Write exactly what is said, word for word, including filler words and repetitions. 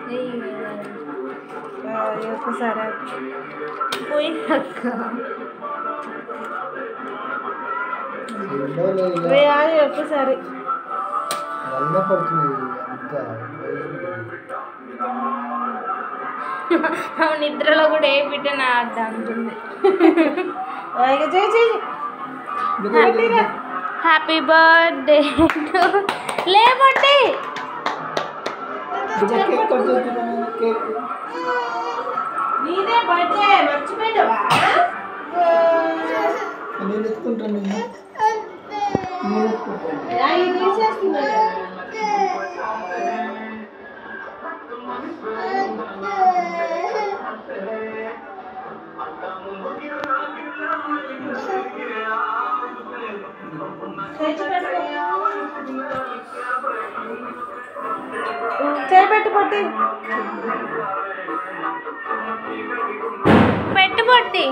ఒక్కసారి పోయినాక ఒక్కసారి నిద్రలో కూడా ఏ బిడ్డ నా అడ్డ అంటుంది. హ్యాపీ బర్త్డే లేబట్టి నీదే బర్త్డే మర్చిపోయావా? నేను ఎత్తుకుంటాను చేపెట్టు పొట్టి పెట్టు పొట్టి